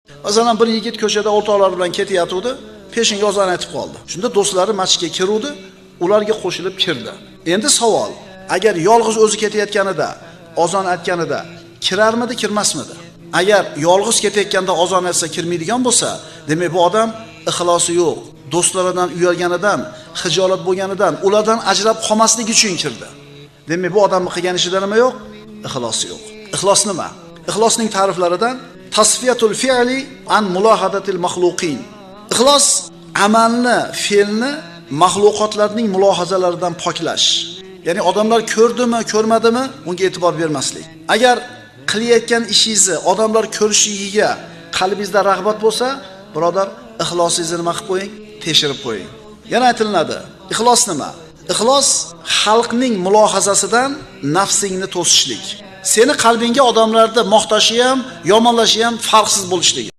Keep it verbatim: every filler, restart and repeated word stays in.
Masalan, bir yigit ko'chada o'rtoqlari bilan ketayotgandi, peshinga azon aytib qoldi. Shunda do'stlari masjidga kiruvdi, ularga qo'shilib kirdi. Endi savol, agar yolg'iz o'zi ketayotganida, azon aytganida kirarmidi, kirmasmidi? Agar yolg'iz ketayotganda azon aytsa kirmaydigan bo'lsa, demak bu odam ixlosi yo'q. Do'stlaridan uyalganidan, xijolat bo'lganidan, ulardan ajrab qolmaslik uchun kirdi. Demak bu odamning qilgan ishidan nima yo'q? Ixlosi yo'q. Ixlos nima? Ixlosning ta'riflaridan tasfiyatul fi'li an mulohadatil maxluqin. Ixlos amalni, fe'lni maxluqotlarning mulohazalaridan poklash. Ya'ni odamlar ko'rdimi, ko'rmadimi, unga e'tibor bermaslik. Agar qilayotgan ishingizni odamlar ko'rishiga qalbingizda rag'bat bo'lsa, birodar, ixlosingizni nima qilib qo'ying? Tekshirib qo'ying. Yana aytiladi, ixlos nima? Ixlos xalqning mulohazasidan nafsingni to'sishlik. Seni qalbingga odamlarda maqtashi ham, yomonlashi ham farqsiz bo'lishligi.